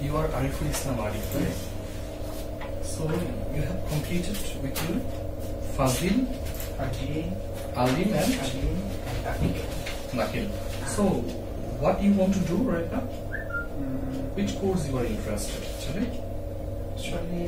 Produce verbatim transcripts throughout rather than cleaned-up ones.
you are Ariful Islam Arif, right? So you have completed with you Fazil, Alim, Alim and Alim, and Nakil. Nakil. So what you want to do right now? Mm, Which course you are interested actually? Actually,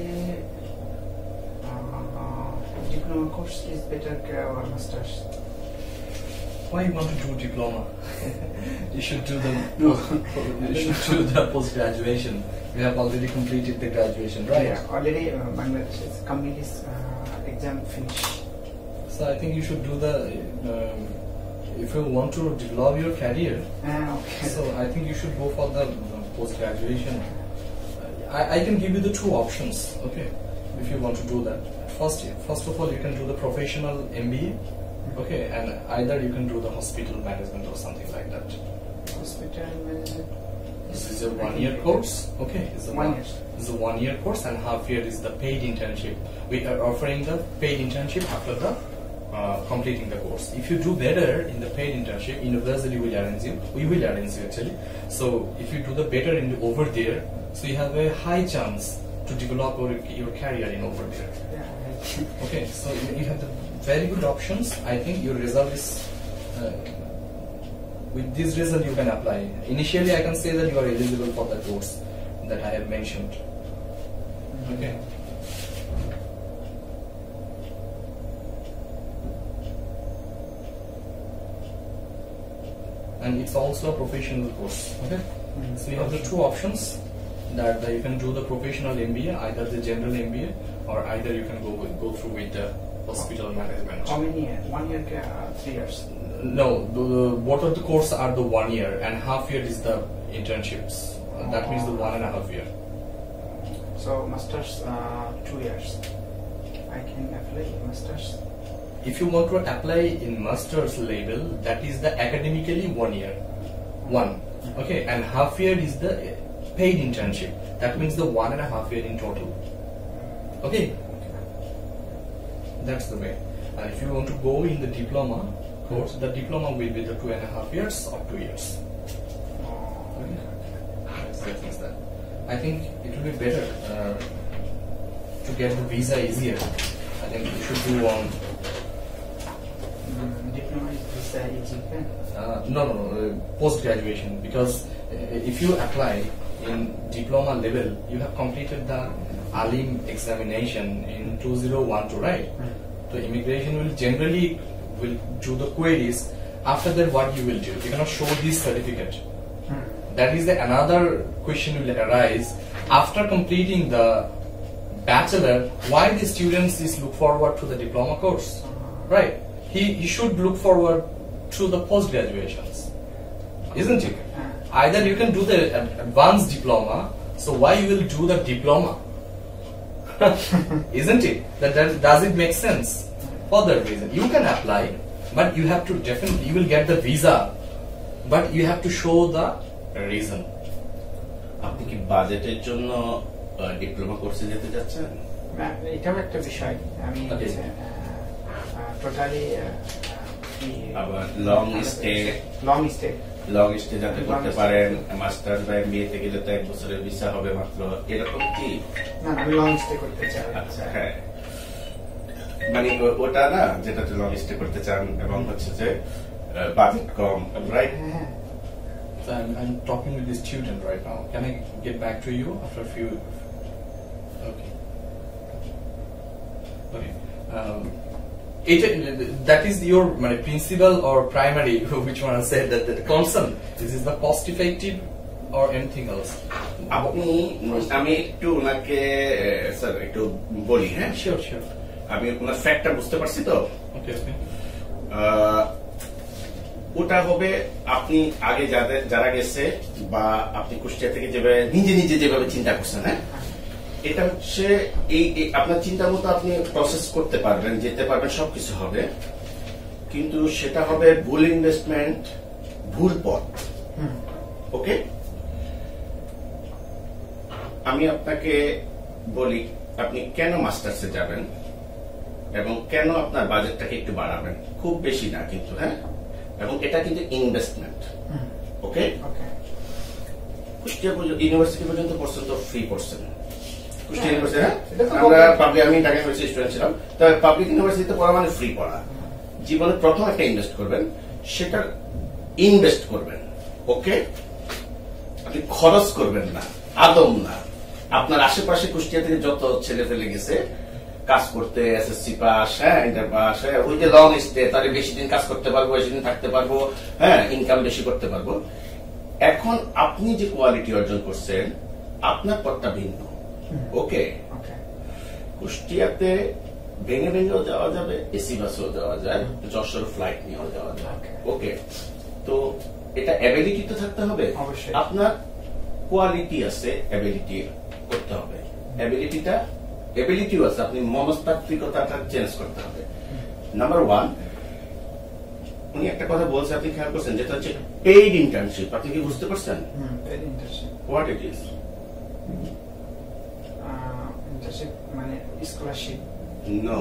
uh, diploma course is better than our masters. Why you want to do diploma? You should do the No. you should do the post graduation. You have already completed the graduation, right? Yeah, already uh, Bangladesh's community's uh, exam finished. So I think you should do the um, if you want to develop your career. Ah, okay. So I think you should go for the post graduation. I, I can give you the two options, okay, if you want to do that. First, first of all, you can do the professional M B A, okay, and either you can do the hospital management or something like that. Hospital management. This is a one-year course, okay. It's a One one, year. it's a one-year course, and half year is the paid internship. We are offering the paid internship after the uh, completing the course. If you do better in the paid internship, university will arrange you. We will arrange you actually. So if you do the better in the, over there, so you have a high chance to develop your, your career in over there. Yeah. Okay, so you you have the very good options. I think your result is. Uh, with this result you can apply. Initially I can say that you are eligible for the course that I have mentioned. Okay. And it's also a professional course. Okay. Mm. So you have the two options that uh, you can do the professional M B A, either the general M B A, or either you can go with, go through with the hospital management. How many years? One year, uh, three years. No, the, the, both of the courses are the one year, and half year is the internships. Uh, that means the one and a half year. So masters, uh, two years. I can apply masters. If you want to apply in master's level, that is the academically one year, one. Okay, and half year is the paid internship. That means the one and a half year in total. Okay, that's the way. And if you want to go in the diploma course, the diploma will be the two and a half years or two years. Okay. That's the things that I think it will be better uh, to get the visa easier. I think you should do on. Mm, diploma is visa easy. Uh, no, no, no, uh, post-graduation, because uh, if you apply in diploma level, you have completed the Alim examination in two thousand twelve, right? Mm. So immigration will generally will do the queries. After that, what you will do? You cannot show this certificate. Mm. That is the another question will arise after completing the bachelor. Why the students is look forward to the diploma course, right? He, he should look forward to the post graduations, isn't it? Either you can do the ad- advanced diploma. So why you will do the diploma? Isn't it? That, that does it make sense? For that reason, you can apply, but you have to definitely you will get the visa, but you have to show the reason. আপনি কি বাজেটের জন্য diploma কোর্সে যেতে যাচ্ছেন? না, এটাও একটা বিষয়। আমি Okay. টোটালি আবার long stay long stay long stay যাতে করতে পারেন, মাস্টার্স বা এমবিএ তে গেলে তো এক বছরের ভিসা হবে মাত্র, এরকম কি? না, আমি লং স্টে করতে চাই। আচ্ছা, হ্যাঁ, মানে ও- ওটা না যেটাতে লং স্টে করতে চান এবং হচ্ছে যে বাজেট কম, রাইট? হ্যাঁ, So I'm, I'm talking with the student right now. Can I get back to you after a few? Okay. Okay. Um, it, that is your my principal or primary, which one said that the concern. This is the cost effective or anything else? আপনি আমি একটু ওনাকে sir একটু বলি, হ্যাঁ, Sure, sure. আমি ওনার ফ্যাক্টটা বুঝতে পারছি তো। Okay, okay. আহ, ওটা হবে আপনি আগে যাদের যারা গেছে বা আপনি কুষ্টিয়া থেকে যেভাবে নিজে নিজে যেভাবে চিন্তা করছেন, হ্যাঁ, এটা হচ্ছে এই এই আপনার চিন্তা মতো আপনি প্রসেস করতে পারবেন, যেতে পারবেন, সবকিছু হবে, কিন্তু সেটা হবে ভুল ইনভেস্টমেন্ট, ভুল পথ। ওকে, আমি আপনাকে বলি আপনি কেন মাস্টার্সে যাবেন এবং কেন আপনার বাজেটটাকে একটু বাড়াবেন, খুব বেশি না কিন্তু, হ্যাঁ, এবং এটা কিন্তু investment. Okay, okay. Kushtia university পর্যন্ত পড়ছেন তো ফ্রি পড়ছেন কুষ্টিয়া ইউনিভার্সিটি, হ্যাঁ এটা তো আমরা public- পাবলিক, আমি ঢাকা ইউনিভার্সিটি স্টুডেন্ট ছিলাম, তবে পাবলিক ইউনিভার্সিটিতে পড়া মানে ফ্রি পড়া। জীবনে প্রথম একটা ইনভেস্ট করবেন, সেটা ইনভেস্ট করবেন, ওকে? আপনি খরচ করবেন না, আদম না। আপনার আশেপাশে কুষ্টিয়া থেকে যত ছেলে ফেলে গেছে কাজ করতে, এসএসসি পাস, হ্যাঁ ইন্টার পাস, হ্যাঁ ওই যে লং স্টে, তারে বেশি দিন কাজ করতে পারবো, বেশি দিন থাকতে পারবো, হ্যাঁ ইনকাম বেশি করতে পারবো। এখন আপনি যে কোয়ালিটি অর্জন করছেন, আপনার পথটা ভিন্ন, ওকে? ওকে, কুষ্টিয়াতে ভেঙে ভেঙেও যাওয়া যাবে, এসি বাসেও যাওয়া যায়, যশোর ফ্লাইট নিয়েও যাওয়া যায়, ওকে? তো এটা অ্যাবিলিটি তো থাকতে হবে, অবশ্যই। আপনার কোয়ালিটি আছে, অ্যাবিলিটি করতে হবে, অ্যাবিলিটিটা অ্যাবিলিটিও আছে, আপনি মনস্তাত্ত্বিকতাটা চেঞ্জ করতে হবে। নাম্বার ওয়ান, উনি একটা কথা বলছে, আপনি খেয়াল করছেন, যেটা হচ্ছে পেইড ইন্টার্নশিপ। আপনি কি বুঝতে পারছেন hmm, very interesting. What it is? Ah, internship মানে স্কলারশিপ। নো,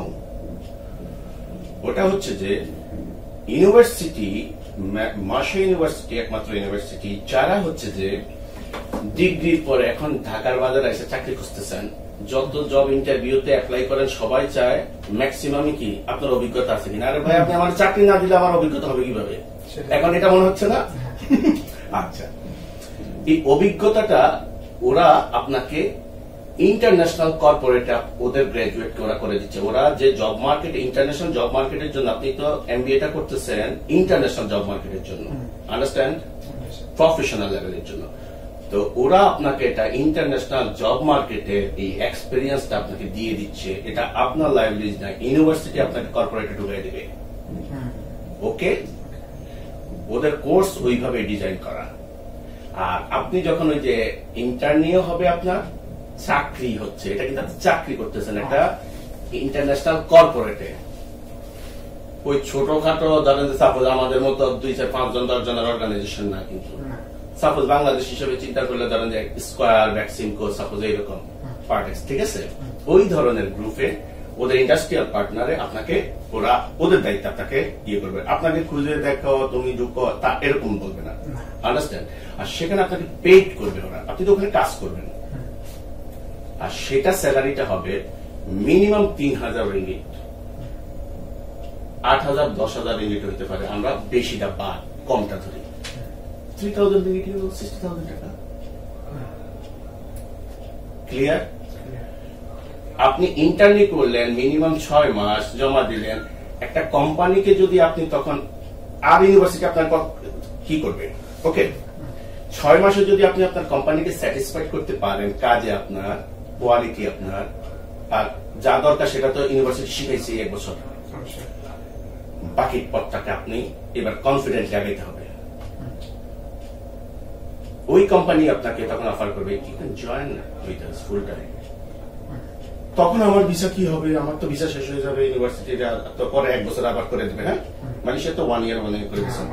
ওটা হচ্ছে যে ইউনিভার্সিটি, মাসা ইউনিভার্সিটি একমাত্র ইউনিভার্সিটি যারা হচ্ছে যে ডিগ্রির পরে এখন ঢাকার বাজারে এসে চাকরি খুঁজতেছেন, যত জব ইন্টারভিউতে অ্যাপ্লাই করেন সবাই চায় ম্যাক্সিমামই কি আপনার অভিজ্ঞতা আছে কিনা। আরে ভাই, আপনি আমার চাকরি না দিলে আমার অভিজ্ঞতা হবে কিভাবে? সেটাই। এখন এটা মনে হচ্ছে না? আচ্ছা, এই অভিজ্ঞতাটা ওরা আপনাকে ইন্টারন্যাশনাল কর্পোরেটে ওদের গ্রাজুয়েট ওরা করে দিচ্ছে। ওরা যে জব মার্কেট, ইন্টারন্যাশনাল জব মার্কেটের জন্য, আপনি তো এমবিএটা করতেছেন ইন্টারন্যাশনাল জব মার্কেটের জন্য, আন্ডারস্ট্যান্ড, প্রফেশনাল লেভেলের জন্য। তো ওরা আপনাকে এটা ইন্টারন্যাশনাল জব মার্কেটের এই এক্সপিরিয়েন্সটা আপনাকে দিয়ে দিচ্ছে। এটা আপনার লাইব্রেরি না, ইউনিভার্সিটি আপনাকে কর্পোরেটে ঢুকিয়ে দেবে, ওকে? ওদের কোর্স ওইভাবে ডিজাইন করা। আর আপনি যখন ওই যে ইন্টার্নিও হবে, আপনার চাকরি হচ্ছে, এটা কিন্তু আপনি চাকরি করতেছেন একটা ইন্টারন্যাশনাল কর্পোরেটে। ওই ছোটখাটো ধরেন সাপোজ আমাদের মতো দুই চার পাঁচ জন দশ জনের অর্গানাইজেশন না, কিন্তু সাপোজ বাংলাদেশ হিসেবে চিন্তা করলে ধরেন যে স্কোয়ার, ভ্যাকসিনকো, সাপোজ এইরকম পার্টিস, ঠিক আছে? ওই ধরনের গ্রুপে ওদের ইন্ডাস্ট্রিয়াল পার্টনারে আপনাকে ওরা ওদের দায়িত্ব আপনাকে ইয়ে করবে, আপনাকে খুঁজে দেখো, তুমি ঢুকো, তা এরকম বলবে না, আন্ডারস্ট্যান্ড? আর সেখানে আপনাকে পেইড করবে ওরা, আপনি তো ওখানে কাজ করবেন, আর সেটা স্যালারিটা হবে মিনিমাম তিন হাজার রিঙ্গিট, আট হাজার দশ হাজার রিঙ্গিট হইতে পারে, আমরা বেশিটা বাদ কমটা ধরি। থ্রি থাউজেন্ড রিঙ্গিট হলো সিক্সটি থাউজেন্ড টাকা, ক্লিয়ার? আপনি ইন্টার্নি করলেন, মিনিমাম ছয় মাস জমা দিলেন একটা কোম্পানিকে, যদি আপনি তখন আর ইউনিভার্সিটি আপনার কি করবে, ওকে? ছয় মাসে যদি আপনি আপনার কোম্পানিকে স্যাটিসফাইড করতে পারেন, কাজে আপনার কোয়ালিটি আপনার, আর যা দরকার সেটা তো ইউনিভার্সিটি শিখাইছে এক বছর, বাকি পথটাকে আপনি এবার কনফিডেন্টলি আগাইতে হবে। ওই কোম্পানি আপনাকে তখন অফার করবে you can join with us full time. তখন আমার ভিসা কি হবে? আমার তো ভিসা শেষ হয়ে যাবে, ইউনিভার্সিটি তো পরে এক বছর আবার করে দেবে, হ্যাঁ? মালয়েশিয়া তো ওয়ান ইয়ার ওয়ান ইয়ার করে দিচ্ছে,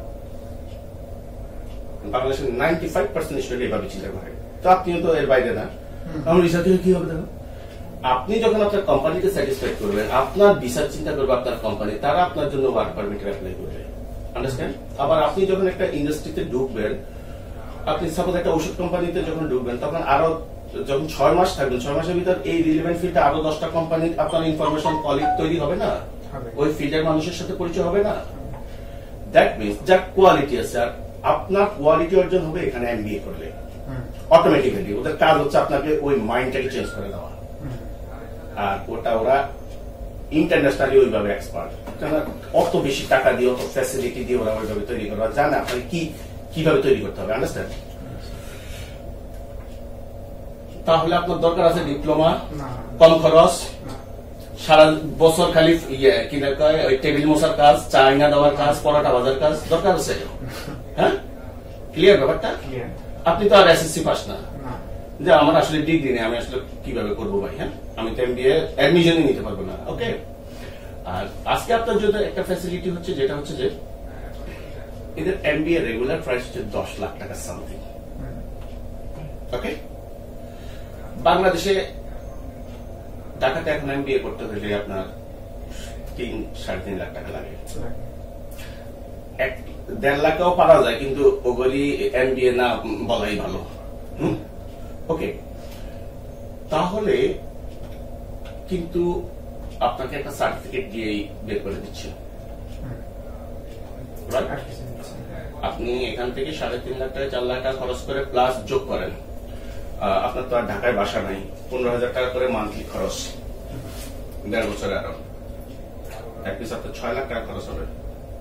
বাংলাদেশের নাইনটি ফাইভ পার্সেন্ট স্টুডেন্ট এভাবে চিন্তা করে। তো আপনিও তো এর বাইরে না, আমার ভিসা থেকে কি হবে? দেখো, আপনি যখন আপনার কোম্পানিকে স্যাটিসফাইড করবেন, আপনার ভিসার চিন্তা করবে আপনার কোম্পানি, তারা আপনার জন্য ওয়ার্ক পারমিট অ্যাপ্লাই করবে, আন্ডারস্ট্যান্ড? আবার আপনি যখন একটা ইন্ডাস্ট্রিতে ঢুকবেন, আপনি সাপোজ একটা ওষুধ কোম্পানিতে যখন ঢুকবেন, তখন আরো যখন ছয় মাস থাকবেন, ছয় মাসের ভিতর এই রিলেভেন্ট ফিল্ডে আরো দশটা কোম্পানি আপনার ইনফরমেশন কলিগ তৈরি হবে না, ওই ফিল্ডের মানুষের সাথে পরিচয় হবে না। দ্যাট মিনস যার কোয়ালিটি আছে, আর আপনার কোয়ালিটি অর্জন হবে এখানে এমবিএ করলে অটোমেটিক্যালি। ওদের কাজ হচ্ছে আপনাকে ওই মাইন্ডটাকে চেঞ্জ করে দেওয়া, আর ওটা ওরা ইন্টারন্যাশনালি ওইভাবে এক্সপার্ট, অত বেশি টাকা দিয়ে, অত ফ্যাসিলিটি দিয়ে ওরা ওইভাবে তৈরি করে, জানে আপনাকে কি কিভাবে তৈরি করতে হবে, আন্ডারস্ট্যান্ড? তাহলে আপনার দরকার আছে ডিপ্লোমা, কম খরচ, সারা বছর খালি ইয়ে কি ওই টেবিল মশার কাজ, চা আইনা দেওয়ার কাজ, পরোটা ভাজার কাজ দরকার আছে, হ্যাঁ? ক্লিয়ার ব্যাপারটা? আপনি তো আর এসএসসি পাস না যে আমার আসলে ডিগ্রি নেই, আমি আসলে কিভাবে করবো ভাই, হ্যাঁ? আমি তো এমবিএ অ্যাডমিশনই নিতে পারবো না, ওকে? আর আজকে আপনার জন্য একটা ফ্যাসিলিটি হচ্ছে, যেটা হচ্ছে যে এদের এমবিএ রেগুলার প্রাইস হচ্ছে দশ লাখ টাকা সামথিং, ওকে? বাংলাদেশে ঢাকাতে এখন এমবিএ করতে হলে আপনার তিন সাড়ে তিন লাখ টাকা লাগে, এক দেড় লাখও পারা যায়, কিন্তু ওগুলি এমবিএ না বলাই ভালো, ওকে, তাহলে কিন্তু আপনাকে একটা সার্টিফিকেট দিয়েই বের করে দিচ্ছে। আপনি এখান থেকে সাড়ে তিন লাখ টাকা চার লাখ টাকা খরচ করে প্লাস যোগ করেন, আপনার তো আর ঢাকায় বাসা নাই, পনেরো হাজার টাকা করে মান্থলি খরচ দেড় বছরে, আরো এক পিস আপনার ছয় লাখ টাকা খরচ হবে।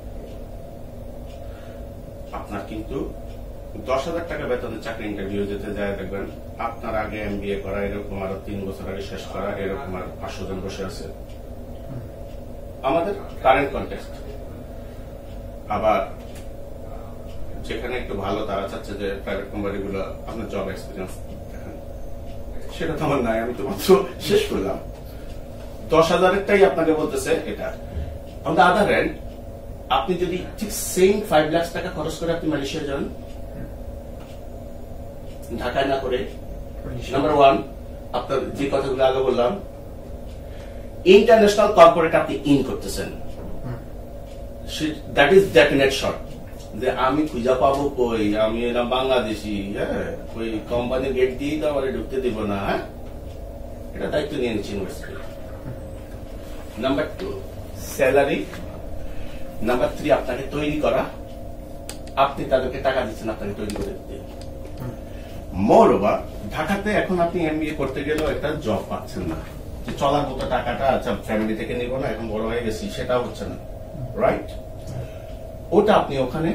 আপনার কিন্তু দশ হাজার টাকা বেতনের চাকরি ইন্টারভিউ যেতে যায়, দেখবেন আপনার আগে এম বি এ করা, এরকম আরো তিন বছর আগে শেষ করা, এরকম আর পাঁচশো জন বসে আছে আমাদের কারেন্ট কন্টেক্সট। আবার যেখানে একটু ভালো, তারা চাচ্ছে যে প্রাইভেট কোম্পানি গুলো আপনার জব এক্সপিরিয়েন্স দেখেন, সেটা তো আমার নাই, আমি তো মাত্র শেষ করলাম। দশ হাজারেরটাই আপনাকে বলতেছে এটা। অন দ্য আদার হ্যান্ড, আপনি যদি ঠিক সেম ফাইভ লাখ টাকা খরচ করে আপনি মালয়েশিয়া যান, ঢাকায় না করে, নাম্বার ওয়ান আপনার যে কথাগুলো আগে বললাম, ইন্টারন্যাশনাল কর্পোরেট আপনি ইন করতেছেন, দ্যাট ইজ ডেফিনেট শর্ট। যে আমি খুঁজা পাবো কই, আমি এলাম বাংলাদেশি, হ্যাঁ ওই কোম্পানির গেট দিয়েই তো আমার ঢুকতে দিব না, হ্যাঁ এটা দায়িত্ব নিয়ে নিচ্ছি university. Number two salary, number three আপনাকে তৈরি করা, আপনি তাদেরকে টাকা দিচ্ছেন আপনাকে তৈরি করে দিতে। মোর ওভার ঢাকাতে এখন আপনি এম বি এ করতে গেলেও একটা জব পাচ্ছেন না, যে চলার মতো টাকাটা আচ্ছা ফ্যামিলি থেকে নিব না, এখন বড় হয়ে গেছি, সেটাও হচ্ছে না, রাইট? ওটা আপনি ওখানে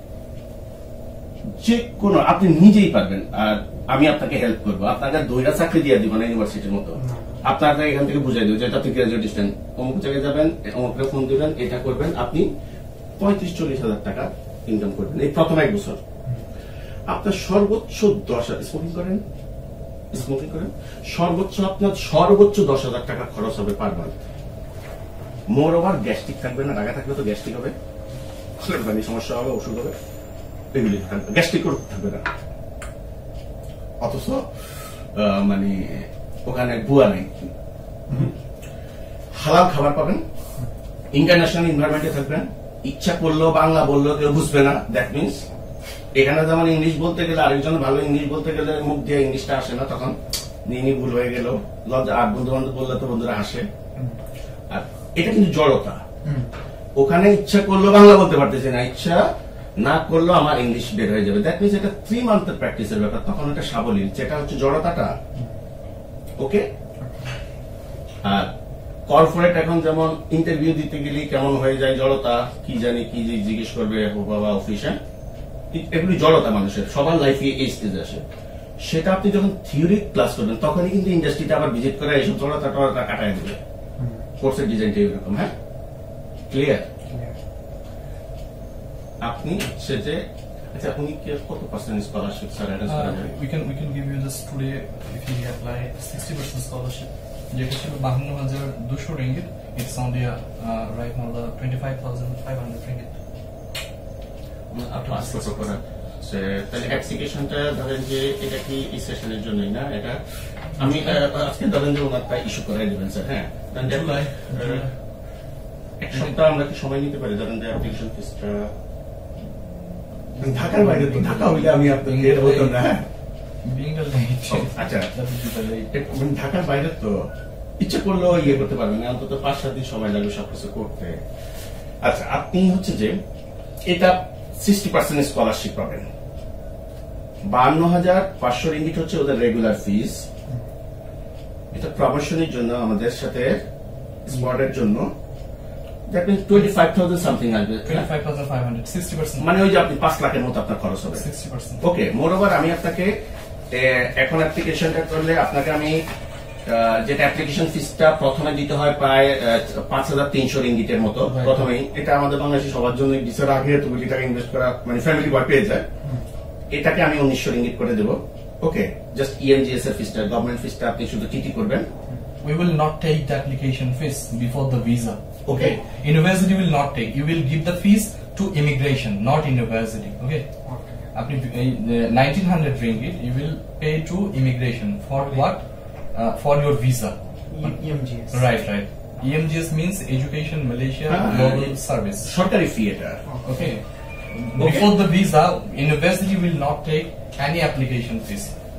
যে কোনো আপনি নিজেই পারবেন, আর আমি আপনাকে হেল্প করবো, আপনাকে দুইটা চাকরি দিয়ে দিব না ইউনিভার্সিটির মতো, আপনাকে এখান থেকে বুঝাই দেবো যে আপনি গ্রাজুয়েট স্টুডেন্ট, অমুক জায়গায় যাবেন, অমুকটা ফোন দিবেন, এটা করবেন, আপনি পঁয়ত্রিশ চল্লিশ হাজার টাকা ইনকাম করবেন এই প্রথম এক বছর। আপনার সর্বোচ্চ দশ হাজার স্মোকিং করেন স্মোকিং করেন সর্বোচ্চ আপনার সর্বোচ্চ দশ হাজার টাকা খরচ হবে per month. More over gastric থাকবে না, রাগা থাকলে তো গ্যাস্ট্রিক হবে, সমস্যা হবে, ওষুধ হবে, এগুলি থাকবে, গ্যাস্ট্রিক থাকবে না। অথচ মানে ওখানে বুয়া নেই, হালাল খাবার পাবেন, ইন্টারন্যাশনাল এনভায়রনমেন্টে থাকবেন, ইচ্ছা করলেও বাংলা বললেও কেউ বুঝবে না। দ্যাট মিনস এখানে যেমন ইংলিশ বলতে গেলে, আরেকজন ভালো ইংলিশ বলতে গেলে মুখ দিয়ে ইংলিশটা আসে না, তখন নিনি ভুল হয়ে গেল, লজ্জা, আর বন্ধু বান্ধব বললে তো বন্ধুরা হাসে। আর এটা কিন্তু জড়তা, ওখানে ইচ্ছা করলেও বাংলা বলতে পারতেছে না, ইচ্ছা না করলেও আমার ইংলিশ বের হয়ে যাবে। দ্যাট মিনস এটা থ্রি মান্থের প্র্যাকটিসের ব্যাপার, তখন এটা সাবলীল, যেটা হচ্ছে জড়তাটা। ওকে, আর কর্পোরেট এখন যেমন ইন্টারভিউ দিতে গেলে কেমন হয়ে যায় জড়তা, কি জানি কি জিজ্ঞেস করবে বাবা অফিসে, এগুলি জড়তা মানুষের সবার লাইফে এই স্টেজে আসে। সেটা আপনি যখন থিওরি ক্লাস করবেন তখনই কিন্তু ইন্ডাস্ট্রিতে আবার ভিজিট করে এইসব জড়তা টড়তা কাটায় দেবে। কোর্সের ডিজাইনটা এরকম। হ্যাঁ, ক্লিয়ার? আপনি সেটা আচ্ছা উনি কি কত পার্সেন্ট স্কলারশিপ স্যার অ্যারেঞ্জ করা যায়? we can we can give you this today if you apply sixty percent scholarship, যেটা ছিল বাহান্ন হাজার দুশো ringgit, it's only uh, right now the twenty-five thousand five hundred ringgit. পাঁচ বছর করা তাহলে অ্যাপ্লিকেশনটা ধরেন যে এটা কি এই সেশনের জন্যই না, এটা আমি আজকে ধরেন যে ওনারটা ইস্যু করাই দেবেন স্যার। হ্যাঁ, এক সপ্তাহ আমরা কি সময় নিতে পারি? ধরেন যে অ্যাপ্লিকেশন ফিসটা ঢাকার বাইরে, তো ঢাকা হইলে আমি আপনাকে এটা বলতাম না। হ্যাঁ, আচ্ছা ঢাকার বাইরে তো ইচ্ছা করলেও ইয়ে করতে পারবেন না, অন্তত পাঁচ সাত দিন সময় লাগবে সবকিছু করতে। আচ্ছা, আপনি হচ্ছে যে এটা সিক্সটি পার্সেন্ট স্কলারশিপ পাবেন, বান্ন হাজার পাঁচশো রিঙ্গিট হচ্ছে ওদের রেগুলার ফিস। এটা প্রমোশনের জন্য আমাদের সাথে স্পটের জন্য twenty-five thousand something আসবে, twenty-five thousand five hundred, sixty percent, মানে ওই যে আপনি পাঁচ লাখের মতো আপনার খরচ হবে। sixty percent। ওকে, মোরওভার আমি আপনাকে এখন অ্যাপ্লিকেশনটা করলে আপনাকে আমি যেটা অ্যাপ্লিকেশন ফিসটা প্রথমে দিতে হয় প্রায় পাঁচ হাজার তিনশো রিঙ্গিটের মতো প্রথমেই। এটা আমাদের বাংলাদেশি সবার জন্য বিচার আগে তো কোটি টাকা ইনভেস্ট করা মানে ফ্যামিলি বয় পেয়ে যায়। এটাকে আমি উনিশশো রিঙ্গিট করে দেবো। ওকে, জাস্ট ইএমজিএস এর ফিসটা, গভর্নমেন্ট ফিসটা আপনি শুধু টিটি করবেন। We will not take the application fees before the visa. Okay. University will not take. You will give the fees to immigration, not university. Okay. Apni nineteen hundred ringgit you will pay to immigration for what? Uh, for your visa. E M G S. Right, right. E M G S means Education Malaysia Global Service. সরকারি ফি এটা। Okay. Before the visa, university will not take any application fees.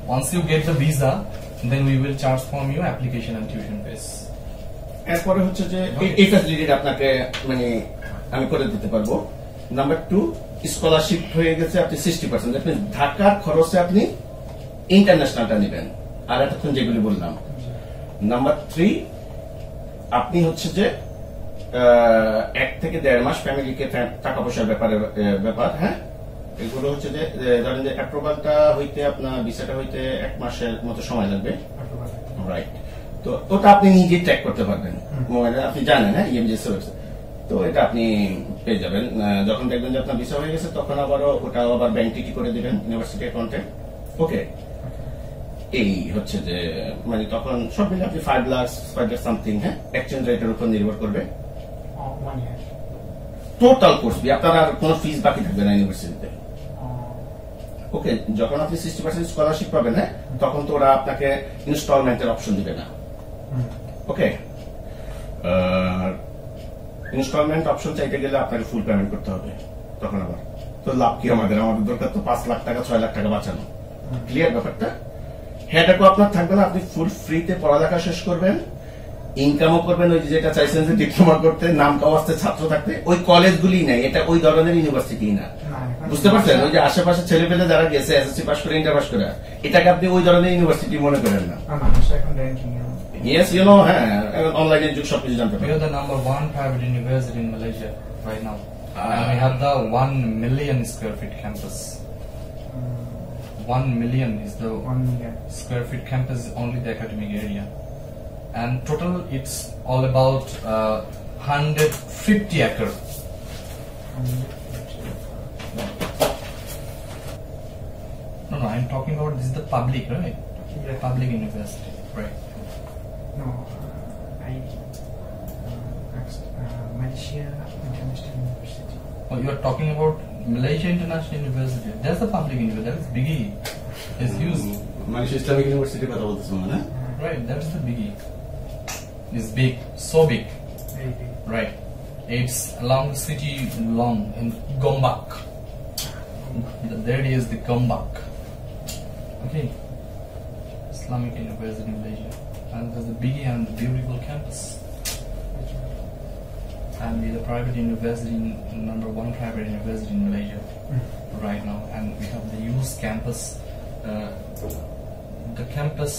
once you get the visa, then we will charge from you application and tuition fees. এরপরে হচ্ছে যে এই- এই facility আপনাকে মানে আমি করে দিতে পারবো। নাম্বার টু, স্কলারশিপ হয়ে গেছে আপনি সিক্সটি পার্সেন্ট, আপনি ঢাকার খরচে আপনি ইন্টারন্যাশনালটা নেবেন আর এতক্ষণ যেগুলি বললাম। নাম্বার থ্রি, আপনি হচ্ছে যে আহ, এক থেকে দেড় মাস ফ্যামিলিকে টাকা পয়সার ব্যাপারে আহ, ব্যাপার, হ্যাঁ এগুলো হচ্ছে যে আহ, ধরেন যে অ্যাপ্রুভালটা হইতে আপনার ভিসাটা হইতে এক মাসের মতো সময় লাগবে, রাইট? তো ওটা আপনি নিজে ট্র্যাক করতে পারবেন মোবাইলে, আপনি জানেন হ্যাঁ ইএমজিএস ওয়েবসাইট, তো এটা আপনি পেয়ে যাবেন। আহ, যখন দেখবেন যে আপনার ভিসা হয়ে গেছে তখন আবারও ওটা আবার ব্যাংক টিটি করে দিবেন ইউনিভার্সিটি অ্যাকাউন্টে। ওকে, এই হচ্ছে যে মানে তখন সব মিলে আপনি five lakh five lakh something, হ্যাঁ এক্সচেঞ্জ রেটের উপর নির্ভর করবে। One year. Total course fee, আপনার আর কোনো ফিস বাকি থাকবে না ইউনিভার্সিটিতে। ওকে, যখন আপনি সিক্সটি পার্সেন্ট স্কলারশিপ পাবেন, হ্যাঁ তখন তো ওরা আপনাকে ইনস্টলমেন্টের অপশন দিবে না। ওকে, ইনস্টলমেন্ট অপশন চাইতে গেলে আপনাকে ফুল পেমেন্ট করতে হবে, তখন আবার তো লাভ কি আমাদের? আমাদের দরকার তো পাঁচ লাখ টাকা ছয় লাখ টাকা বাঁচানো। ক্লিয়ার ব্যাপারটা? হেডাকও আপনার থাকবে না, আপনি ফুল ফ্রিতে পড়ালেখা শেষ করবেন, ইনকামও করবেন, ওই যে যেটা চাইছেন যে ডিপ্লোমা করতে, নাম কাওয়াজতে ছাত্র থাকতে, ওই কলেজগুলি নাই, এটা ওই ধরনের ইউনিভার্সিটি না। বুঝতে পারছেন? ওই যে আশেপাশে ছেলে পেলে যারা গেছে এসএসসি পাস করে ইন্টার পাস করে, এটাকে আপনি ওই ধরনের ইউনিভার্সিটি মনে করেন না। ইয়েস, ইউ নো, হ্যাঁ অনলাইনের যুগ, সবকিছু জানতে We পারেন। are the number one private university in Malaysia right now. And we have the one million square feet campus. One million is the One million. square feet campus, only the academic area. And total it's all about uh, one hundred fifty acre. No, no, I'm talking about this is the public, right? Yeah. Public university, right? No, uh, I uh, asked uh, Malaysia International University. Oh, you are talking about Malaysia International University. That's the public university. That is biggie. It's huge. Malaysia Islamic ইউনিভার্সিটির কথা বলতেছেন না? Right, that's the biggie. It's big, so big. Very big. Right. It's along the city long in Gombak. There is the Gombak. Okay. Islamic University in Malaysia. And there's the biggie and the beautiful campus. And we're the private university, number one private university in Malaysia right now. And we have the youth campus. Uh, the campus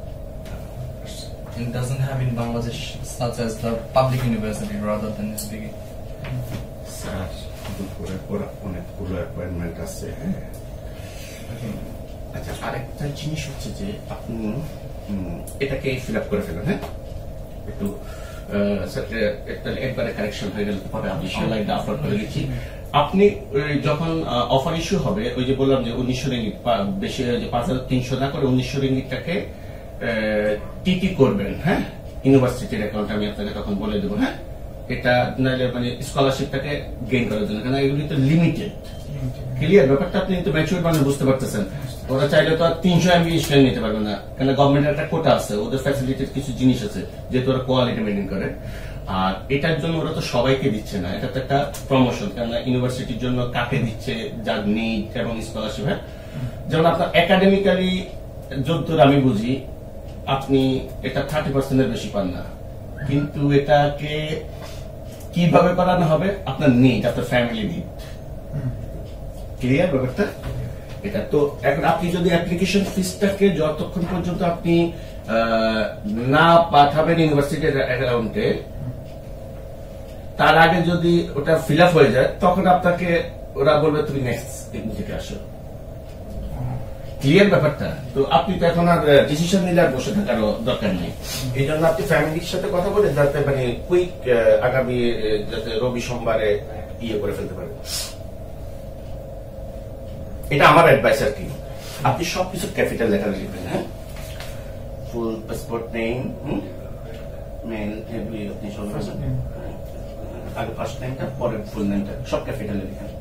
it doesn't have in Bangladesh such as the public university rather than this biggie. Sir, দুপুরে ওরা অনেকগুলো appointment আছে, হ্যাঁ। আচ্ছা, আরেকটা জিনিস হচ্ছে যে আপনি উম, এটাকে ফিল আপ করে ফেলেন, হ্যাঁ একটু আহ, স্যার, এ- তাহলে একবারে কারেকশন হয়ে গেলে তো পরে আমি অনলাইনে আপলোড করে দিচ্ছি। আপনি ওই যখন অফার ইস্যু হবে, ওই যে বললাম যে উনিশশো রিঙ্গিট বেশি, যে পাঁচ হাজার তিনশো না করে উনিশশো রিঙ্গিটটাকে টিটি করবেন, হ্যাঁ ইউনিভার্সিটির অ্যাকাউন্ট আমি আপনাকে তখন বলে দেবো, হ্যাঁ এটা নাহলে মানে স্কলারশিপটাকে গেইন করার জন্য, কারণ এগুলি তো লিমিটেড। ক্লিয়ার ব্যাপারটা? আপনি তো ম্যাচিউর মানে বুঝতে পারতেছেন। ওরা চাইলে তো আর তিনশো এমবি স্টুডেন্ট নিতে পারবে না, কারণ গভর্নমেন্টের একটা কোটা আছে, ওদের ফ্যাসিলিটির কিছু জিনিস আছে, যেহেতু ওরা কোয়ালিটি মেনটেন করে। আর এটার জন্য ওরা তো সবাইকে দিচ্ছে না, এটা তো একটা প্রমোশন, কারণ ইউনিভার্সিটির জন্য কাকে দিচ্ছে, যার নিড এবং স্কলারশিপ, হ্যাঁ যেমন আপনার একাডেমিক্যালি যদ্দূর আমি বুঝি আপনি এটা থার্টি পার্সেন্টের বেশি পান না, কিন্তু এটাকে কিভাবে করানো হবে আপনার নিড, আপনার ফ্যামিলি নিড। ক্লিয়ার ব্যাপারটা? এটা তো এখন আপনি যদি অ্যাপ্লিকেশন ফিসটাকে যতক্ষণ পর্যন্ত আপনি আহ, না পাঠাবেন ইউনিভার্সিটির অ্যাকাউন্টে, তার আগে যদি ওটা ফিল আপ হয়ে যায়, তখন আপনাকে ওরা বলবে তুমি নেক্সট থেকে আসো। ক্লিয়ার ব্যাপারটা? তো আপনি তো এখন আর ডিসিশন নিলে আর বসে থাকারও দরকার নেই। এই জন্য আপনি ফ্যামিলির সাথে কথা বলে যাতে মানে কুইক আগামী আহ, যাতে রবি সোমবারে ইয়ে করে ফেলতে পারেন, এটা আমার অ্যাডভাইস আর কি। আপনি সবকিছু ক্যাপিটাল লেটার লিখবেন, হ্যাঁ ফুল পাসপোর্ট নেম, মেল, আপনি সব আগে ফার্স্ট নেমটা পরে ফুল নেমটা সব ক্যাপিটালে লিখেন।